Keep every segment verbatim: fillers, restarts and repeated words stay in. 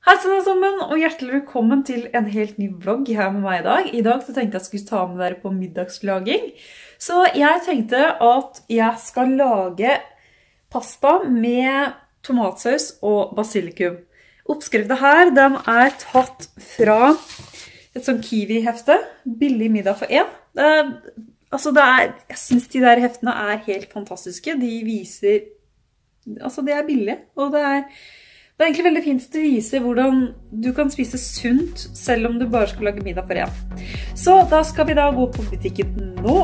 Hei alle sammen, og hjertelig velkommen til en helt ny vlogg her med meg i dag. I dag så tenkte jeg at jeg skulle ta med dere på middagslaging. Så jeg tenkte at jeg skal lage pasta med tomatsaus og basilikum. Oppskriften her, den er tatt fra et sånn Kiwi-hefte. Billig middag for en. Det er, altså det er, jeg synes de der heftene er helt fantastiske. De viser, altså de er billige, og det er... Det er egentlig veldig fint å vise hvordan du kan spise sunt selv om du bare skal lage middag for en. Så da skal vi da gå på butikken nå.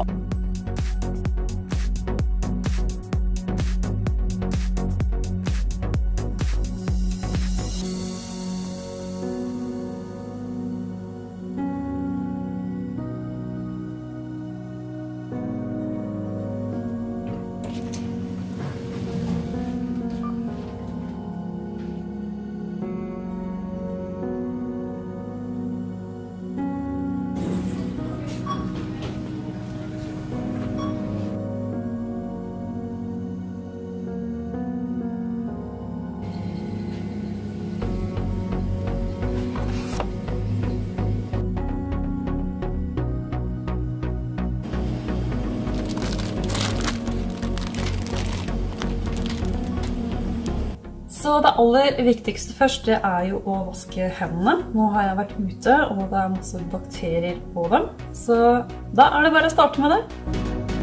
Så det aller viktigste først, det er jo å vaske hendene. Nå har jeg vært ute, og det er masse bakterier på dem. Så da er det bare å starte med det.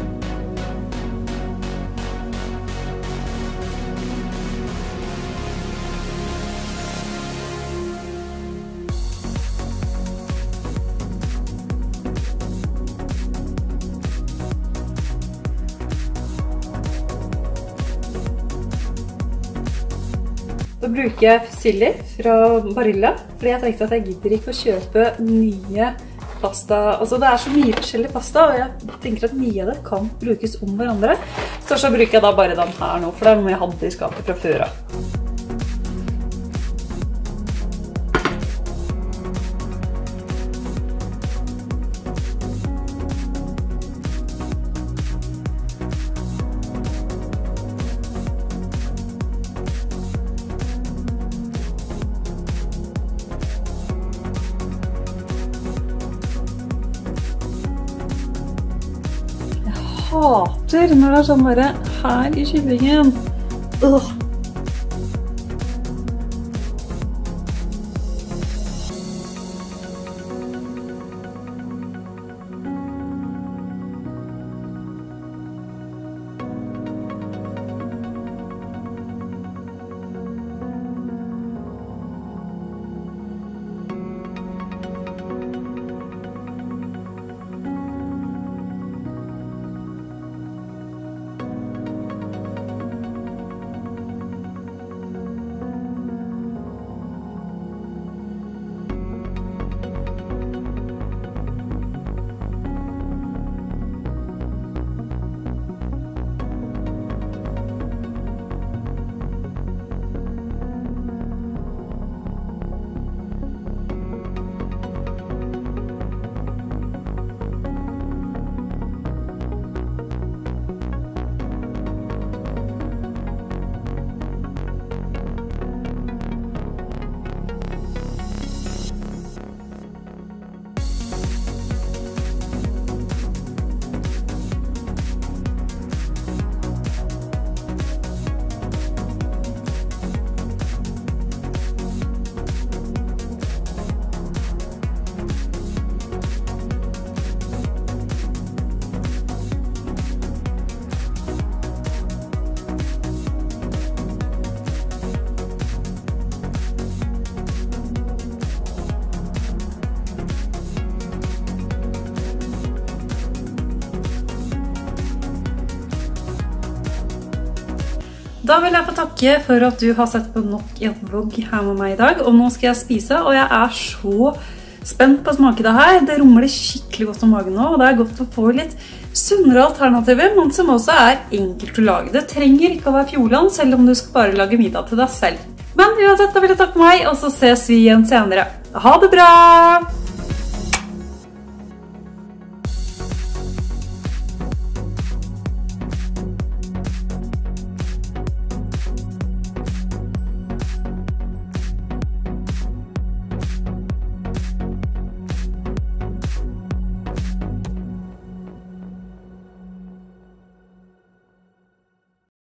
Da bruker jeg fusilli fra Barilla, fordi jeg tenkte at jeg gidder ikke å kjøpe nye pasta. Altså det er så mye forskjellig pasta, og jeg tenker at mye av det kan brukes om hverandre. Så så bruker jeg da bare den her nå, for det er noe jeg hadde i skapet fra før av. Hater når det er sånn bare her i kyllingen. Åh. Da vil jeg få takke for at du har sett på nok en vlogg her med meg i dag, og nå skal jeg spise, og jeg er så spent på å smake det her. Det rumler skikkelig godt om magen nå, og det er godt å få litt sunnere alternativer, men som også er enkelt å lage. Det trenger ikke å være fjordland, selv om du skal bare lage middag til deg selv. Men uansett, da vil jeg takke meg, og så ses vi igjen senere. Ha det bra!